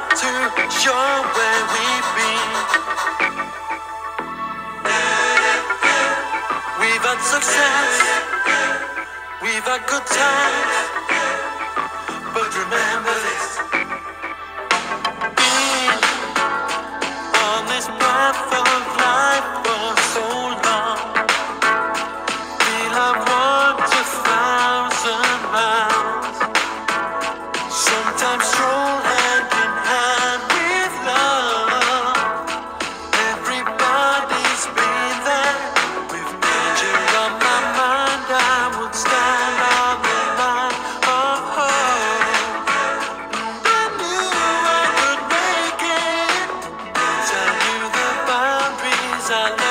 to show where we've been. We've had success, we've had good times, but remember this: being on this path of life for so long, feel I've walked 1,000 miles. Sometimes stroll hand in hand with love. Everybody's been there. With danger on my mind, I would stand on the line of hope. And I knew I could make it. 'Cause I knew the boundaries I left.